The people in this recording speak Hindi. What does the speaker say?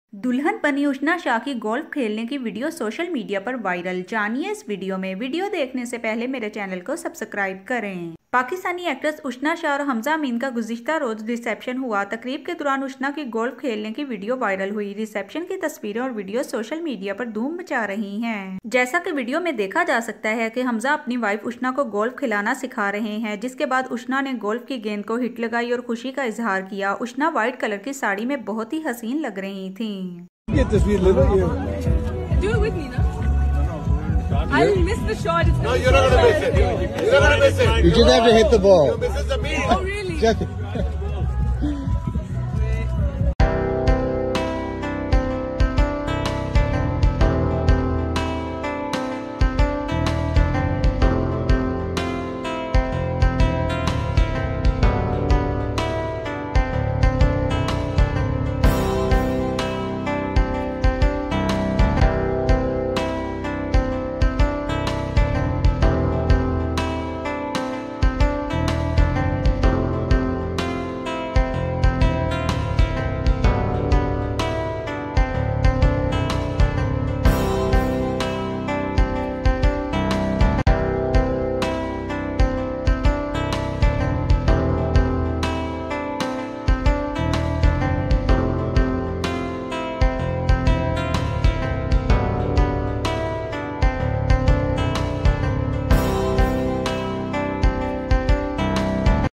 दुल्हन बनी उष्णा शाह की गोल्फ खेलने की वीडियो सोशल मीडिया पर वायरल। जानिए इस वीडियो में। वीडियो देखने से पहले मेरे चैनल को सब्सक्राइब करें। पाकिस्तानी एक्ट्रेस उष्णा शाह और हमजा अमीन का गुज़िश्ता रोज रिसेप्शन हुआ। तकरीब के दौरान उष्णा की गोल्फ खेलने की वीडियो वायरल हुई। रिसेप्शन की तस्वीरें और वीडियो सोशल मीडिया पर धूम मचा रही हैं। जैसा कि वीडियो में देखा जा सकता है कि हमजा अपनी वाइफ उष्णा को गोल्फ खिलाना सिखा रहे हैं, जिसके बाद उष्णा ने गोल्फ की गेंद को हिट लगाई और खुशी का इजहार किया। उष्णा व्हाइट कलर की साड़ी में बहुत ही हसीन लग रही थी। ये तस्वीर ले लो। Do it with me, no? I'll miss the shot. No, you're not gonna miss it. You're not gonna miss it. You just have to hit the ball. This is the mean. Oh, really? Just